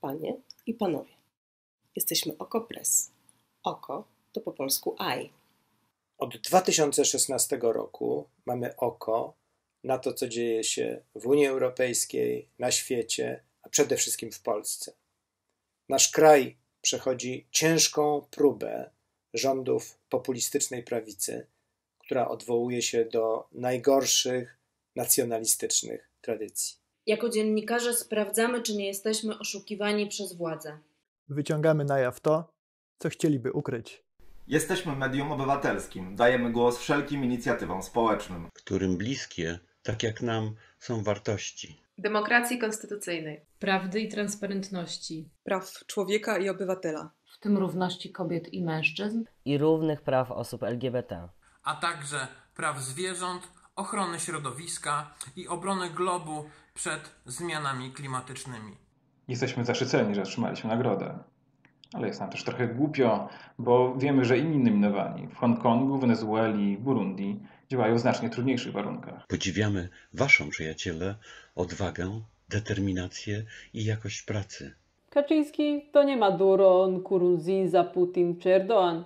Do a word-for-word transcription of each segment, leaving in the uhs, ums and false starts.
Panie i Panowie, jesteśmy O K O Press. Oko to po polsku eye. Od dwa tysiące szesnastego roku mamy oko na to, co dzieje się w Unii Europejskiej, na świecie, a przede wszystkim w Polsce. Nasz kraj przechodzi ciężką próbę rządów populistycznej prawicy, która odwołuje się do najgorszych nacjonalistycznych tradycji. Jako dziennikarze sprawdzamy, czy nie jesteśmy oszukiwani przez władzę. Wyciągamy na jaw to, co chcieliby ukryć. Jesteśmy medium obywatelskim, dajemy głos wszelkim inicjatywom społecznym, którym bliskie, tak jak nam, są wartości demokracji konstytucyjnej, prawdy i transparentności, praw człowieka i obywatela, w tym równości kobiet i mężczyzn i równych praw osób L G B T, a także praw zwierząt, ochrony środowiska i obrony globu przed zmianami klimatycznymi. Jesteśmy zaszczyceni, że otrzymaliśmy nagrodę. Ale jest nam też trochę głupio, bo wiemy, że inni nominowani w Hongkongu, Wenezueli, Burundi działają w znacznie trudniejszych warunkach. Podziwiamy waszą, przyjaciele, odwagę, determinację i jakość pracy. Kaczyński to nie Maduro, Nkurunziza, Putin czy Erdoğan,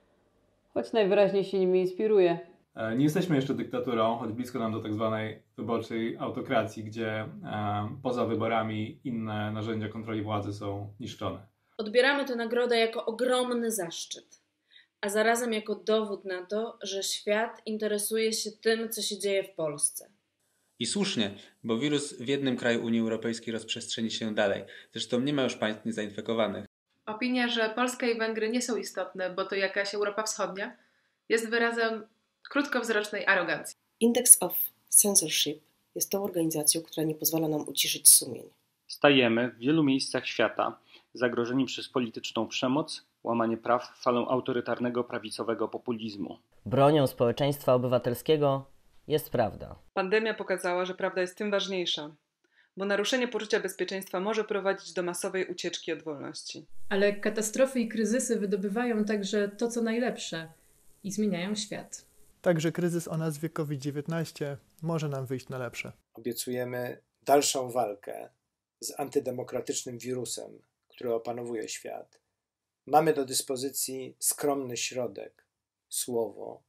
choć najwyraźniej się nimi inspiruje. Nie jesteśmy jeszcze dyktaturą, choć blisko nam do tak zwanej wyborczej autokracji, gdzie e, poza wyborami inne narzędzia kontroli władzy są niszczone. Odbieramy tę nagrodę jako ogromny zaszczyt, a zarazem jako dowód na to, że świat interesuje się tym, co się dzieje w Polsce. I słusznie, bo wirus w jednym kraju Unii Europejskiej rozprzestrzeni się dalej. Zresztą nie ma już państw niezainfekowanych. Opinia, że Polska i Węgry nie są istotne, bo to jakaś Europa Wschodnia, jest wyrazem krótkowzrocznej arogancji. Index of Censorship jest tą organizacją, która nie pozwala nam uciszyć sumień. Stajemy w wielu miejscach świata zagrożeni przez polityczną przemoc, łamanie praw, falą autorytarnego prawicowego populizmu. Bronią społeczeństwa obywatelskiego jest prawda. Pandemia pokazała, że prawda jest tym ważniejsza, bo naruszenie poczucia bezpieczeństwa może prowadzić do masowej ucieczki od wolności. Ale katastrofy i kryzysy wydobywają także to, co najlepsze i zmieniają świat. Także kryzys o nazwie COVID dziewiętnaście może nam wyjść na lepsze. Obiecujemy dalszą walkę z antydemokratycznym wirusem, który opanowuje świat. Mamy do dyspozycji skromny środek, słowo,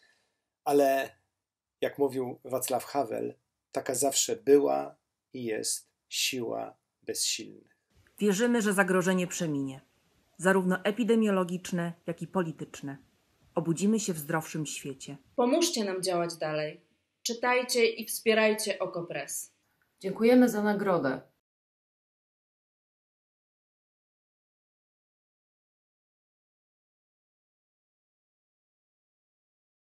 ale jak mówił Wacław Havel, taka zawsze była i jest siła bezsilnych. Wierzymy, że zagrożenie przeminie, zarówno epidemiologiczne, jak i polityczne. Obudzimy się w zdrowszym świecie. Pomóżcie nam działać dalej. Czytajcie i wspierajcie O K O Press. Dziękujemy za nagrodę.